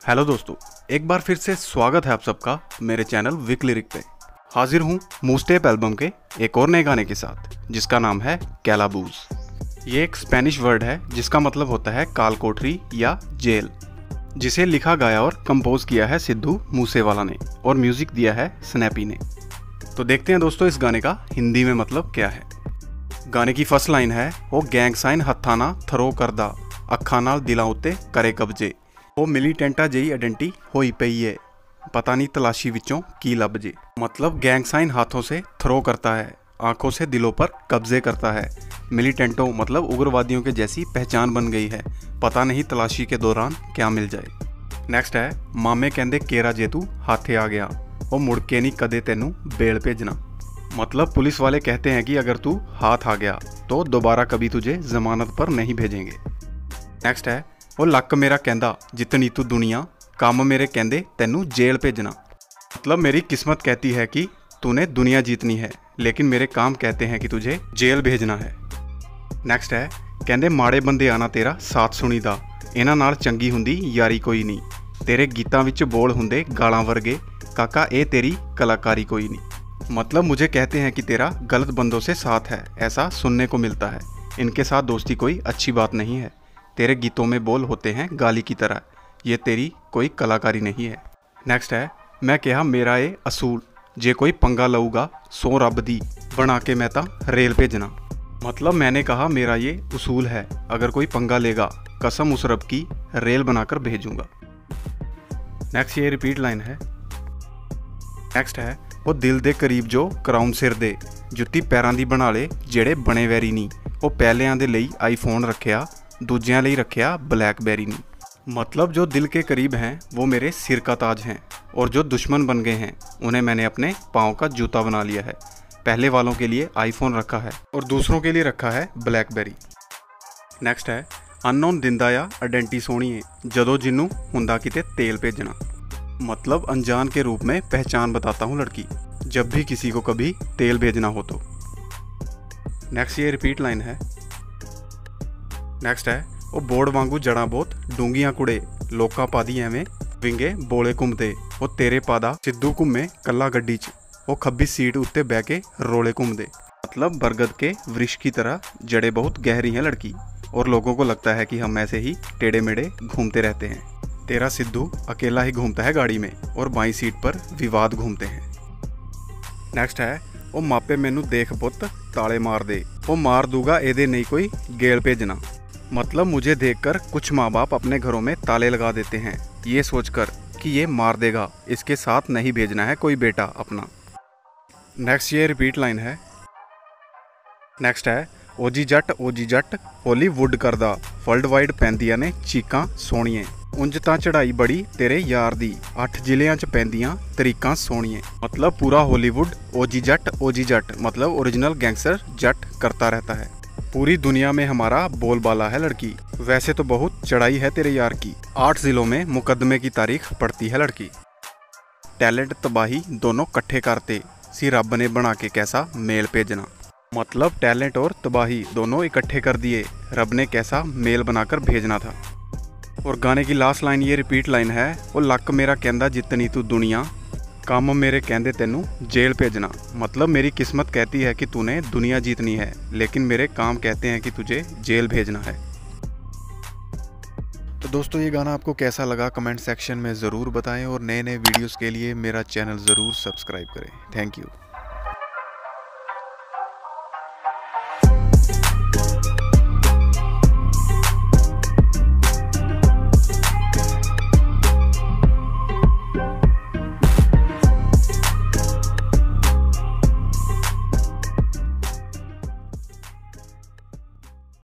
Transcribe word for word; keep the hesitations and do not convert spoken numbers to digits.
Hello दोस्तों, एक बार फिर से स्वागत है आप सबका मेरे चैनल विक लिरिक पे। हाजिर हूँ मूस्टेप एल्बम के एक और नए गाने के साथ जिसका नाम है कैलाबूज। ये एक स्पेनिश वर्ड है जिसका मतलब होता है काल कोठरी या जेल, जिसे लिखा गाया और कंपोज किया है सिद्धू मूसेवाला ने और म्यूजिक दिया है स्नैपी ने। तो देखते हैं दोस्तों इस गाने का हिंदी में मतलब क्या है। गाने की फर्स्ट लाइन है, वो गैंग साइन हत्थाना थरो करदा अखा नाल दिलां उत्ते करे कब्जे। वो मिलीटेंटा जई आइडेंटी होई पई है, पता नहीं तलाशी विचों की लब जे। मतलब गैंग साइन हाथों से थ्रो करता है, आंखों से दिलों पर कब्जे करता है। मिलीटेंटो मतलब उग्रवादियों के जैसी पहचान बन गई है, पता नहीं तलाशी के दौरान क्या मिल जाए। नेक्स्ट है, मामे कहंदे केरा जे तू हाथे आ गया, वो मुड़ के नहीं कदे तेनू बेल भेजना। मतलब पुलिस वाले कहते हैं कि अगर तू हाथ आ गया तो दोबारा कभी तुझे जमानत पर नहीं भेजेंगे। नेक्स्ट है, वो लक मेरा कहंदा जितनी तू दुनिया, काम मेरे कहंदे तेनू जेल भेजना। मतलब मेरी किस्मत कहती है कि तूने दुनिया जीतनी है, लेकिन मेरे काम कहते हैं कि तुझे जेल भेजना है। नेक्स्ट है, कहंदे माड़े बंदे आना तेरा साथ सुनीदा, इन्हां नाल चंगी हुंदी यारी कोई नहीं, तेरे गीतां विच बोल हुंदे गालां वर्गे, काका ए तेरी कलाकारी कोई नहीं। मतलब मुझे कहते हैं कि तेरा गलत बंदों से साथ है, ऐसा सुनने को मिलता है, इनके साथ दोस्ती कोई अच्छी बात नहीं है, तेरे गीतों में बोल होते हैं गाली की तरह, ये तेरी कोई कलाकारी नहीं है। नेक्स्ट है, मैं कहा मेरा ये असूल, जे कोई पंगा लऊगा सो रब दी बना के मैं ता रेल भेजना। मतलब मैंने कहा मेरा ये उसूल है, अगर कोई पंगा लेगा कसम उस रब की रेल बनाकर भेजूंगा। नेक्स्ट ये रिपीट लाइन है। नेक्स्ट है, वो दिल दे करीब जो क्राउन सिर दे, जुत्ती पैरां दी बना ले जेड़े बने वैरी नहीं, वो पहलियां दे लई आईफोन रखिया दूजियां लई रखिया ब्लैकबेरी नहीं। मतलब जो दिल के करीब हैं वो मेरे सिर का ताज हैं, और जो दुश्मन बन गए हैं उन्हें मैंने अपने पाँव का जूता बना लिया है। पहले वालों के लिए आईफोन रखा है और दूसरों के लिए रखा है ब्लैकबेरी। नेक्स्ट है, अननोन दिंदा या आइडेंटी सोहणीए जदों जिन्नू हुंदा किते तेल भेजना। मतलब अनजान के रूप में पहचान बताता हूँ लड़की, जब भी किसी को कभी तेल भेजना हो तो। नेक्स्ट ये रिपीट लाइन है। नेक्स्ट है, वो बोर्ड वांगू जड़ा बहुत डूंगियां कुड़े, लोका पादी एवें विंगे बोले घूमते, वो तेरे पादा सिद्धू घूमे कला गड्डी च, वो खब्बी सीट उत्ते बह के रोले घूमदे। मतलब बरगद के वृक्ष की तरह जड़े बहुत गहरी हैं लड़की, और लोगों को लगता है कि हम ऐसे ही टेढ़े मेढ़े घूमते रहते हैं। तेरा सिद्धू अकेला ही घूमता है गाड़ी में, और बाई सीट पर विवाद घूमते हैं। नेक्स्ट है, वो मापे मैनू देख पुत ताले मार दे, वो मार दूंगा एदे नहीं कोई गेल भेजना। मतलब मुझे देखकर कुछ माँ बाप अपने घरों में ताले लगा देते हैं, ये सोचकर कि ये मार देगा, इसके साथ नहीं भेजना है कोई बेटा अपना। नेक्स्ट ये रिपीट लाइन है। नेक्स्ट है, OG Jatt OG Jatt Hollywood करदा वर्ल्ड वाइड पैंदियां ने चीकां सोहणीए, उंज तां चढ़ाई बड़ी तेरे यार दी, अठ जिलियां च पैंदियां तरीकां सोहणीए। मतलब पूरा हॉलीवुड ओजी जट ओजी जट मतलब ओरिजिनल गैंगस्टर जट करता रहता है, पूरी दुनिया में हमारा बोलबाला है लड़की, वैसे तो बहुत चढ़ाई है तेरे यार की, आठ जिलों में मुकदमे की तारीख पड़ती है लड़की। टैलेंट तबाही दोनों कट्ठे करते सी रब ने बना के कैसा मेल भेजना। मतलब टैलेंट और तबाही दोनों इकट्ठे कर दिए, रब ने कैसा मेल बनाकर भेजना था। और गाने की लास्ट लाइन ये रिपीट लाइन है, वो लक मेरा कहंदा जितनी तू दुनिया, काम मेरे कहंदे तेनू जेल भेजना। मतलब मेरी किस्मत कहती है कि तूने दुनिया जीतनी है, लेकिन मेरे काम कहते हैं कि तुझे जेल भेजना है। तो दोस्तों ये गाना आपको कैसा लगा कमेंट सेक्शन में ज़रूर बताएं, और नए नए वीडियोस के लिए मेरा चैनल ज़रूर सब्सक्राइब करें। Thank you.